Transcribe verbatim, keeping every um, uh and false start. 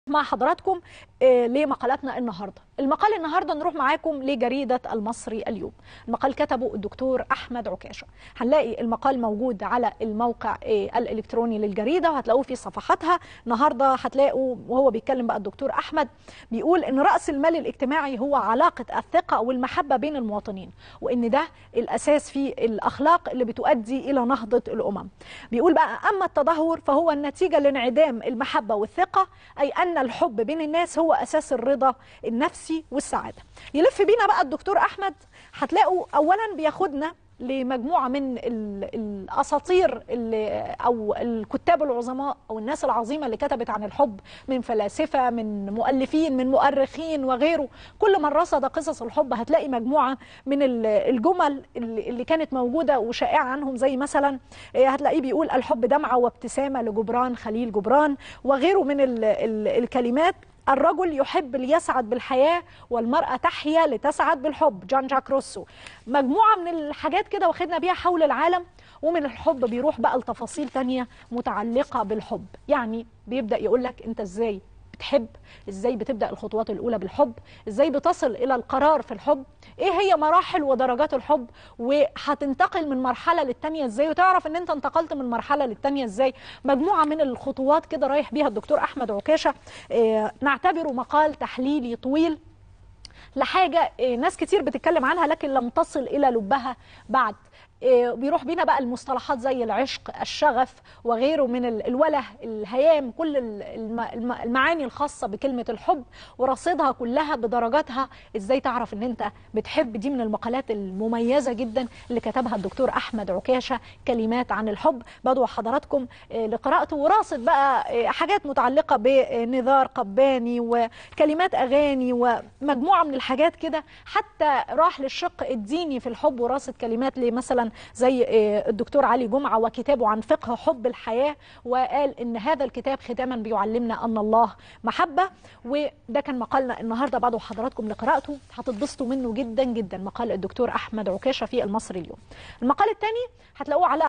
مع حضراتكم آه لمقالاتنا النهارده. المقال النهارده نروح معاكم لجريده المصري اليوم. المقال كتبه الدكتور احمد عكاشه. هنلاقي المقال موجود على الموقع آه الالكتروني للجريده وهتلاقوه في صفحاتها. النهارده هتلاقوا وهو بيتكلم بقى الدكتور احمد بيقول ان راس المال الاجتماعي هو علاقه الثقه والمحبه بين المواطنين، وان ده الاساس في الاخلاق اللي بتؤدي الى نهضه الامم. بيقول بقى اما التدهور فهو النتيجه لانعدام المحبه والثقه، اي ان الحب بين الناس هو اساس الرضا النفسي والسعاده. يلف بينا بقى الدكتور احمد، هتلاقوا اولا بياخدنا لمجموعه من الاساطير اللي او الكتاب العظماء او الناس العظيمه اللي كتبت عن الحب، من فلاسفه، من مؤلفين، من مؤرخين وغيره. كل من رصد قصص الحب هتلاقي مجموعه من الجمل اللي كانت موجوده وشائعه عنهم، زي مثلا هتلاقيه بيقول الحب دمعه وابتسامه لجبران خليل جبران، وغيره من ال ال الكلمات. الرجل يحب ليسعد بالحياة والمرأة تحيا لتسعد بالحب، جان جاك روسو. مجموعة من الحاجات كده واخدنا بيها حول العالم، ومن الحب بيروح بقى لتفاصيل تانية متعلقة بالحب. يعني بيبدأ يقولك انت ازاي بتحب، ازاي بتبدأ الخطوات الأولى بالحب، ازاي بتصل إلى القرار في الحب، ايه هي مراحل ودرجات الحب، وهتنتقل من مرحلة للتانية ازاي، وتعرف ان انت انتقلت من مرحلة للتانية ازاي. مجموعة من الخطوات كده رايح بيها الدكتور أحمد عكاشة. اه نعتبره مقال تحليلي طويل لحاجة اه ناس كتير بتتكلم عنها لكن لم تصل إلى لبها بعد. بيروح بينا بقى المصطلحات زي العشق، الشغف، وغيره من الوله، الهيام، كل المعاني الخاصة بكلمة الحب ورصدها كلها بدرجاتها. ازاي تعرف ان انت بتحب، دي من المقالات المميزة جدا اللي كتبها الدكتور احمد عكاشة، كلمات عن الحب. بدعو حضراتكم لقراءته، وراصد بقى حاجات متعلقة بنزار قباني وكلمات اغاني ومجموعة من الحاجات كده، حتى راح للشق الديني في الحب وراصد كلمات مثلا زي الدكتور علي جمعة وكتابه عن فقه حب الحياة، وقال ان هذا الكتاب ختاما بيعلمنا ان الله محبة. وده كان مقالنا النهاردة، بعده حضراتكم لقراءته هتتبسطوا منه جدا جدا، مقال الدكتور احمد عكاشة في المصري اليوم. المقال الثاني هتلاقوه على